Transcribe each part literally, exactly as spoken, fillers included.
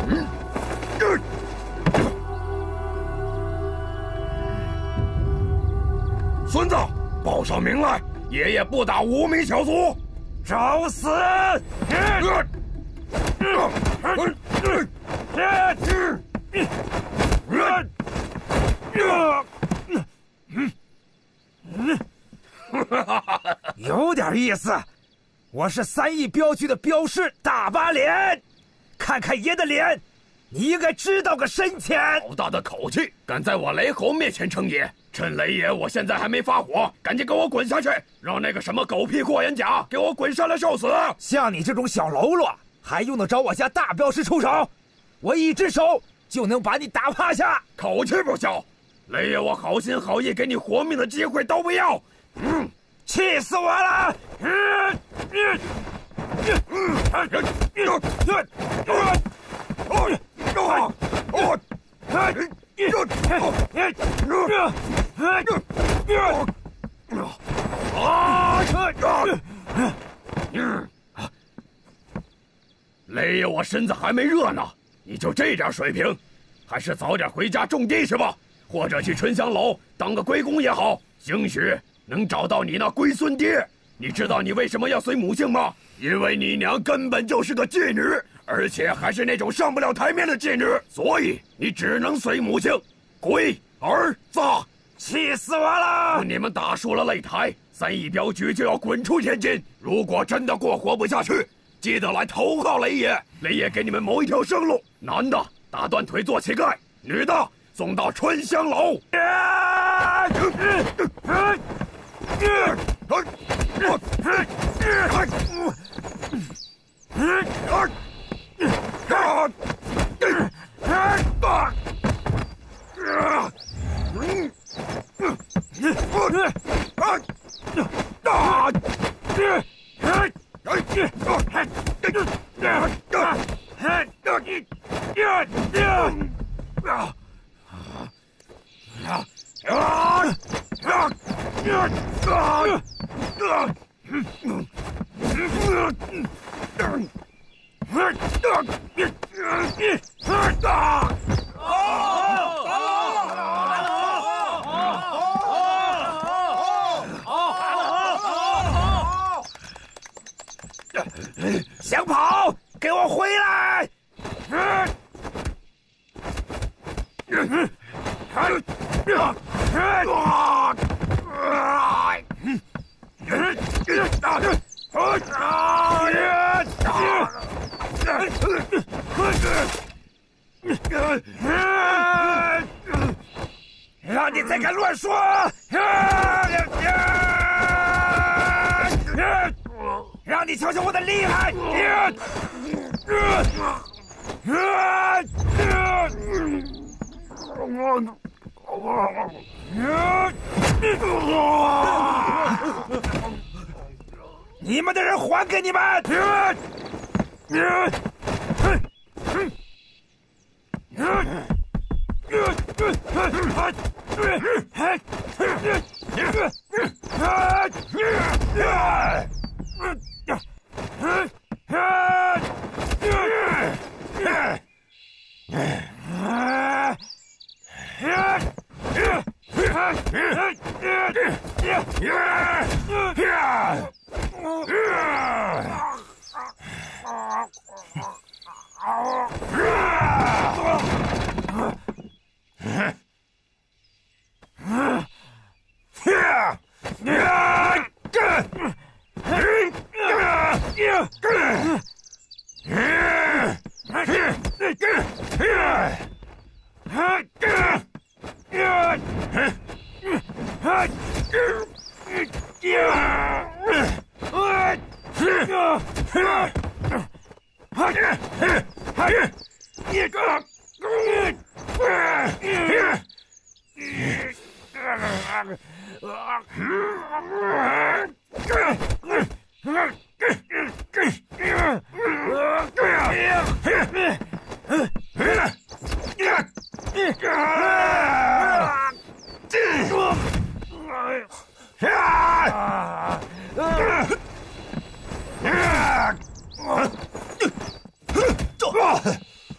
孙子，报上名来！爷爷不打无名小卒， 找死！有点意思。我是三义镖局的镖师大八脸，看看爷的脸，你应该知道个深浅。 好大的口气，敢在我雷侯面前称爷！趁雷爷我现在还没发火，赶紧给我滚下去，让那个什么狗屁霍元甲给我滚下来受死！ 像你这种小喽啰，还用得着我家大镖师出手？我一只手就能把你打趴下。 口气不小，雷爷我好心好意给你活命的机会都不要，嗯， 气死我了！嗯嗯雷爷我身子还没热呢，你就这点水平，还是早点回家种地去吧，或者去春香楼当个龟公也好，兴许能找到你那龟孙爹。你知道你为什么要随母姓吗？因为你娘根本就是个妓女，而且还是那种上不了台面的妓女，所以你只能随母姓。龟儿子， 气死我了！ 你们打输了擂台，三义镖局就要滚出天津。如果真的过活不下去，记得来投靠雷爷，雷爷给你们谋一条生路。男的打断腿做乞丐，女的送到春香楼。 想跑，给我回来！让你再敢乱说！让你瞧瞧我的厉害！你们的人还给你们！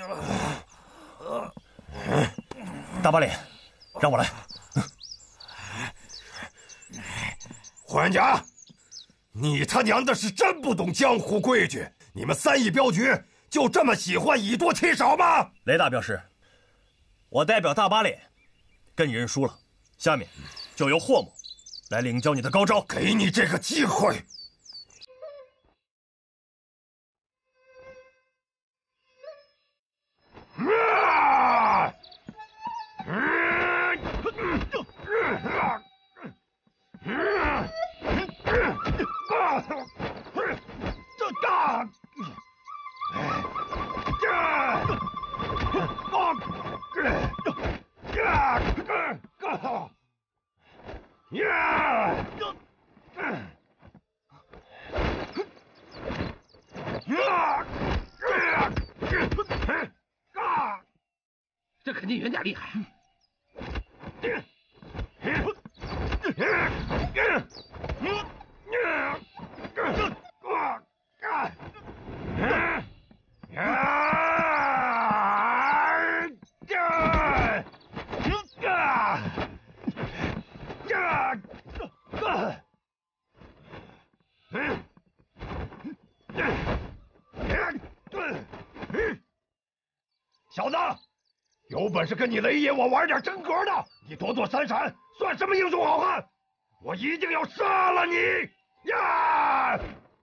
大把脸，让我来。 霍元甲，你他娘的是真不懂江湖规矩！你们三义镖局就这么喜欢以多欺少吗？ 雷大镖师，我代表大把脸跟你认输了，下面就由霍某来领教你的高招。 给你这个机会。啊！ 这肯定袁甲厉害。 小子，有本事跟你雷爷我玩点真格的！你躲躲闪闪，算什么英雄好汉？我一定要杀了你！呀！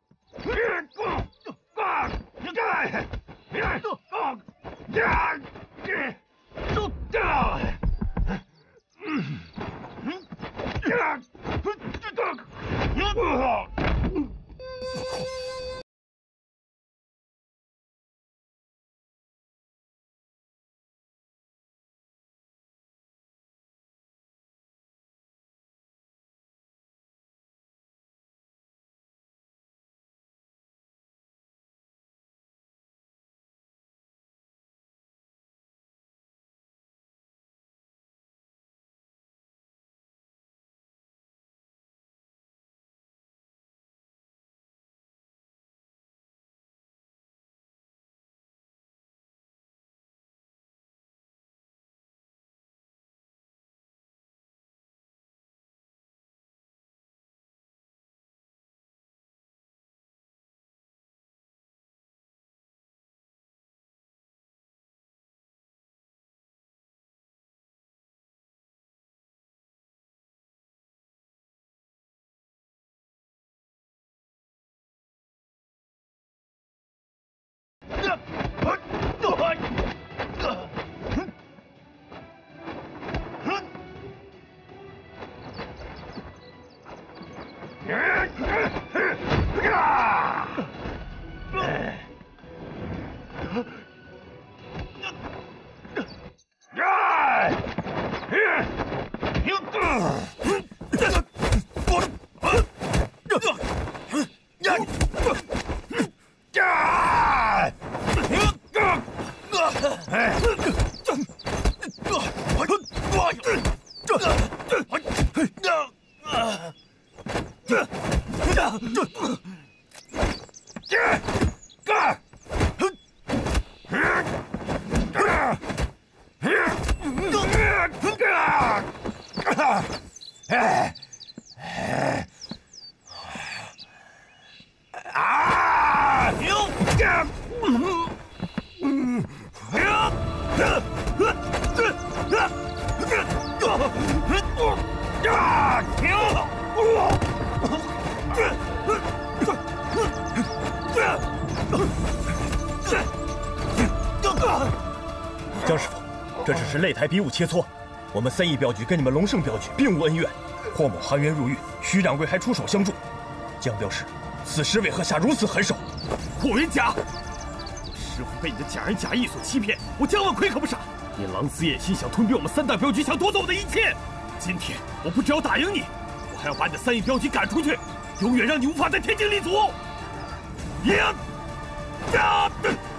江师傅，这只是擂台比武切磋，我们三义镖局跟你们龙胜镖局并无恩怨。霍某含冤入狱，徐掌柜还出手相助。江镖师，此时为何下如此狠手？ 霍元甲，师傅被你的假仁假义所欺骗，我江万奎可不傻。你狼子野心，想吞并我们三大镖局，想夺走我的一切。今天我不只要打赢你，我还要把你的三义镖局赶出去，永远让你无法在天津立足。赢！呀！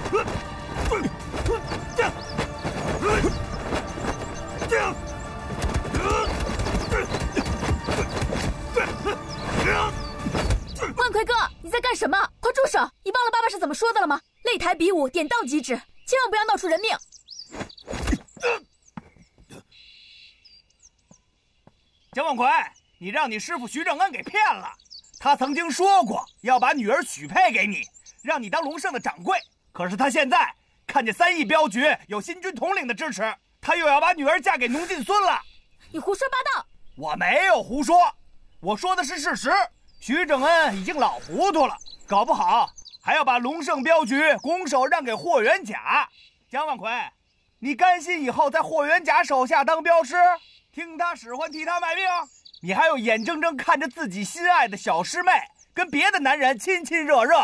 万奎哥，你在干什么？快住手！你忘了爸爸是怎么说的了吗？擂台比武，点到即止，千万不要闹出人命！ 姜万奎，你让你师傅徐正恩给骗了。他曾经说过要把女儿许配给你，让你当龙胜的掌柜。可是他现在看见三义镖局有新军统领的支持，他又要把女儿嫁给农进孙了。 你胡说八道！ 我没有胡说，我说的是事实。徐正恩已经老糊涂了，搞不好还要把龙胜镖局拱手让给霍元甲。姜万奎，你甘心以后在霍元甲手下当镖师，听他使唤，替他卖命？你还有眼睁睁看着自己心爱的小师妹跟别的男人亲亲热热？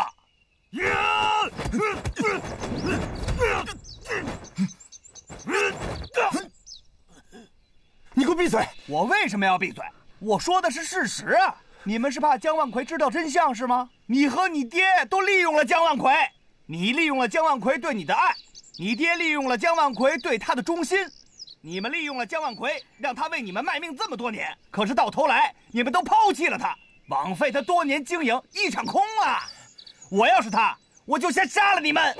你给我闭嘴！ 我为什么要闭嘴？我说的是事实啊！你们是怕姜万奎知道真相是吗？你和你爹都利用了姜万奎，你利用了姜万奎对你的爱，你爹利用了姜万奎对他的忠心。你们利用了姜万奎，让他为你们卖命这么多年，可是到头来你们都抛弃了他，枉费他多年经营一场空啊！我要是他，我就先杀了你们！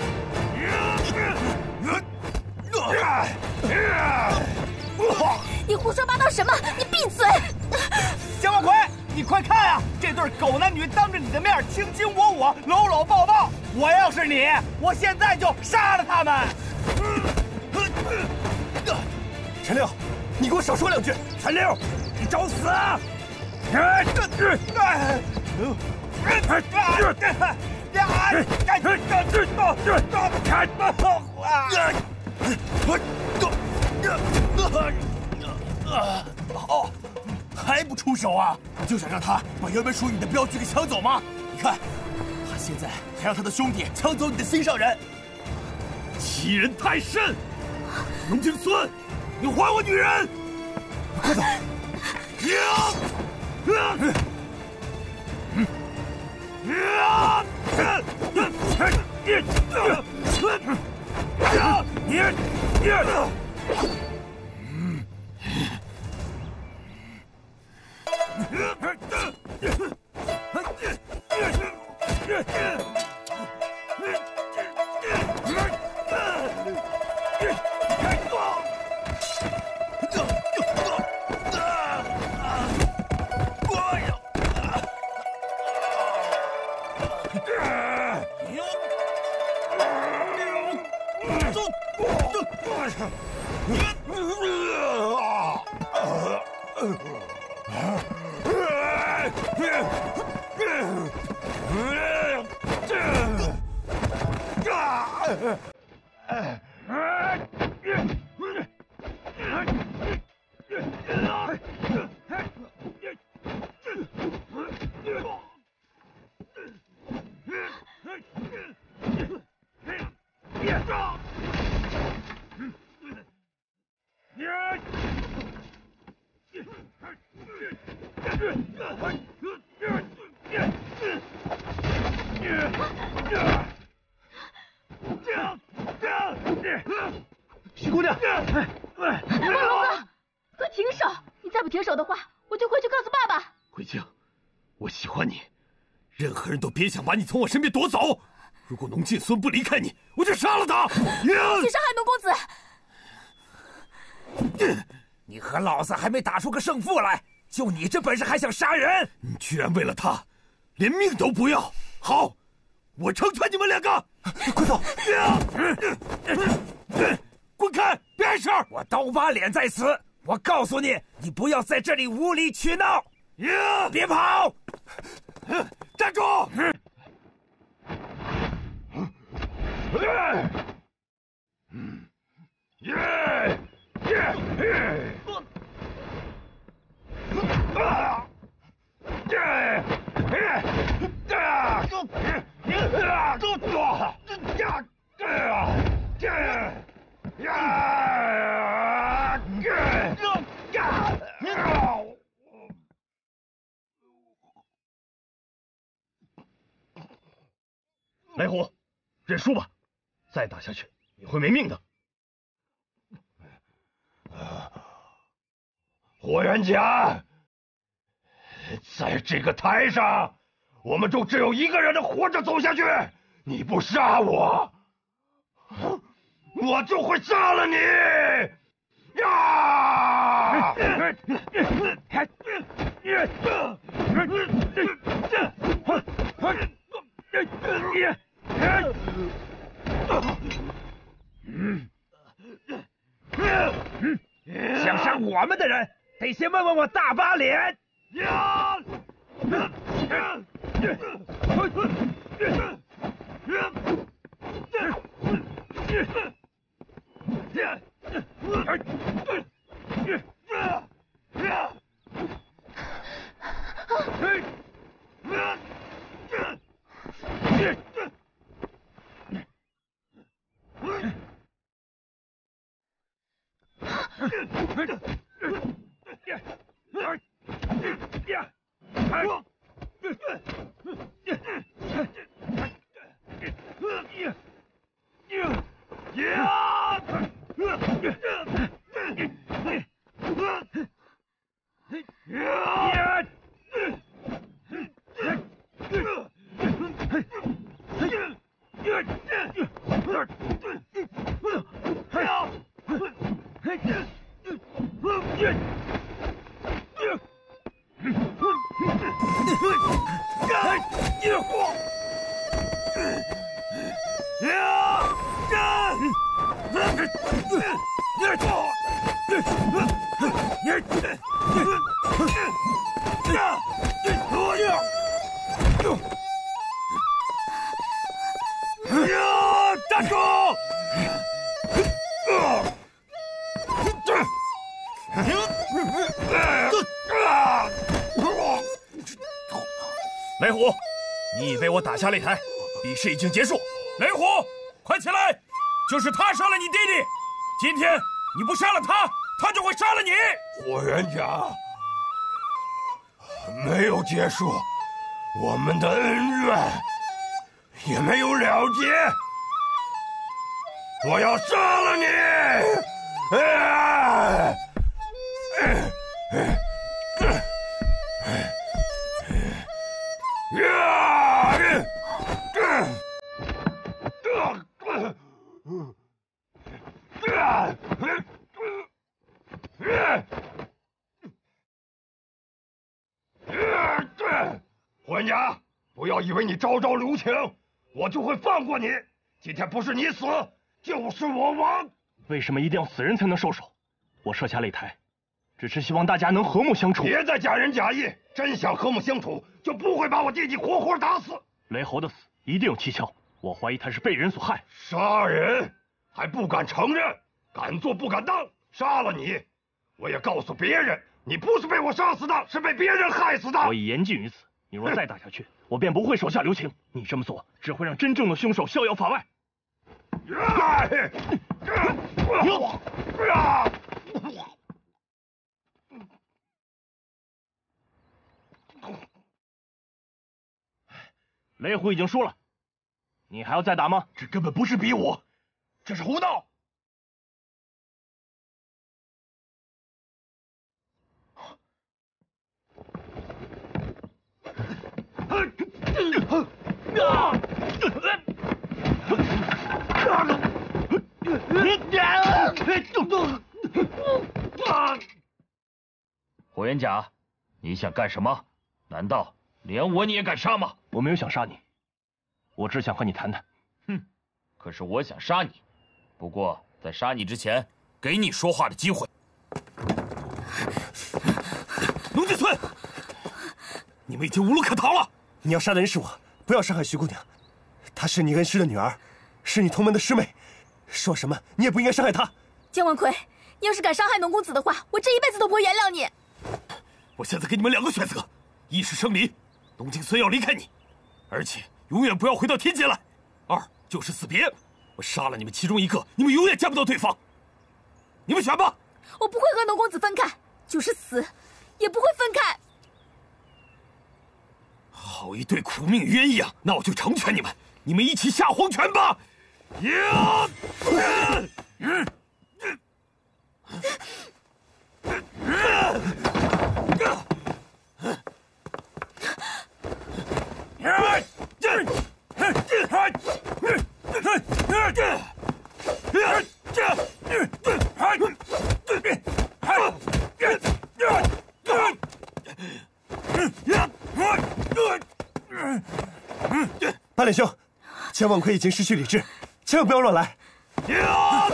你胡说八道什么？你闭嘴！ 姜万奎，你快看啊，这对狗男女当着你的面卿卿我我，搂搂抱抱！我要是你，我现在就杀了他们！ 陈六，你给我少说两句！陈六，你找死啊！ 哦，还不出手啊？你就想让他把原本属于你的镖局给抢走吗？你看，他现在还让他的兄弟抢走你的心上人，欺人太甚！龙金孙，你还我女人！ 快走！ 徐姑娘， 王龙哥，快停手！你再不停手的话，我就回去告诉爸爸。 慧清，我喜欢你，任何人都别想把你从我身边夺走。如果农进孙不离开你，我就杀了他！ 请伤害农公子！你和老子还没打出个胜负来，就你这本事还想杀人？ 你居然为了他，连命都不要！好，我成全你们两个！ 快走！ 滚开！别碍事！ 我刀疤脸在此，我告诉你，你不要在这里无理取闹！别跑！ 站住！ 来虎，认输吧，再打下去你会没命的。 霍元甲，在这个台上，我们中只有一个人能活着走下去。你不杀我， 我就会杀了你！呀！ 想杀我们的人，得先问问我大巴脸。呀！ 站住！ 雷虎，你已被我打下擂台，比试已经结束。 雷虎，快起来！就是他杀了你弟弟，今天你不杀了他，他就会杀了你。 霍元甲，没有结束，我们的恩怨也没有了结，我要杀了你！啊！霍元甲，不要以为你招招留情，我就会放过你。今天不是你死，就是我亡。 为什么一定要死人才能收手？我设下擂台，只是希望大家能和睦相处。 别再假仁假义，真想和睦相处，就不会把我弟弟活活打死。 雷侯的死一定有蹊跷，我怀疑他是被人所害。 杀人还不敢承认，敢做不敢当，杀了你，我也告诉别人，你不是被我杀死的，是被别人害死的。 我已言尽于此，你若再打下去，我便不会手下留情。你这么做只会让真正的凶手逍遥法外。雷虎已经输了，你还要再打吗？ 这根本不是比武，这是胡闹！ 霍元甲，你想干什么？难道连我你也敢杀吗？ 我没有想杀你，我只想和你谈谈。 哼，可是我想杀你，不过在杀你之前，给你说话的机会。 龙继村，你们已经无路可逃了。 你要杀的人是我，不要伤害徐姑娘。她是你恩师的女儿，是你同门的师妹，说什么你也不应该伤害她。 姜万奎，你要是敢伤害农公子的话，我这一辈子都不会原谅你。 我现在给你们两个选择，一是生离，龙敬孙要离开你，而且永远不要回到天界来；二就是死别，我杀了你们其中一个，你们永远见不到对方。你们选吧。 我不会和农公子分开，就是死，也不会分开。 好一对苦命鸳鸯，那我就成全你们，你们一起下黄泉吧！呀！嗯。 脸兄，江万奎已经失去理智，千万不要乱来。 呀！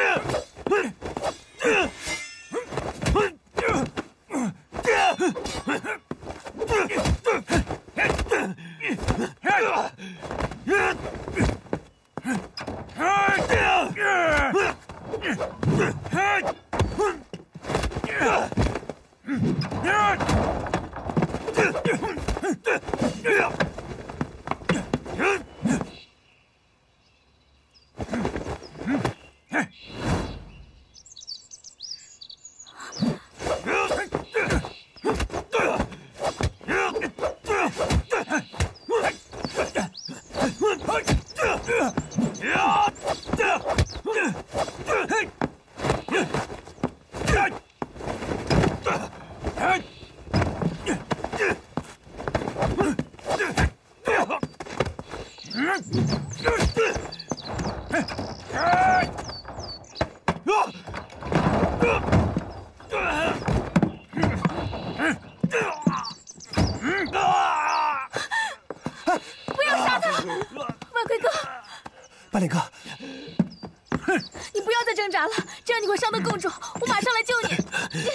不要杀他，万奎哥！ 八脸哥， 你不要再挣扎了，这样你会伤得更重。我马上来救你。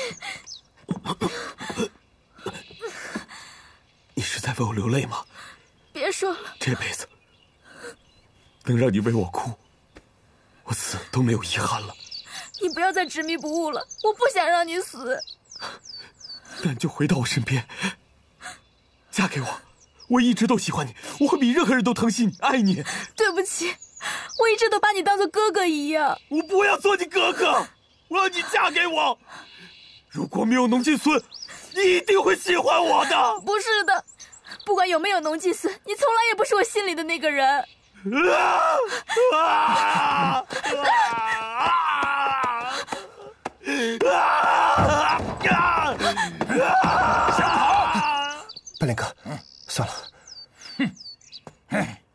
你是在为我流泪吗？ 别说了， 这辈子能让你为我哭，我死都没有遗憾了。 你不要再执迷不悟了，我不想让你死。 那你就回到我身边，嫁给我。我一直都喜欢你，我会比任何人都疼惜你、爱你。 对不起，我一直都把你当做哥哥一样。 我不要做你哥哥，我要你嫁给我。如果没有农继孙，你一定会喜欢我的。 不是的，不管有没有农继孙，你从来也不是我心里的那个人。 啊啊啊啊啊啊！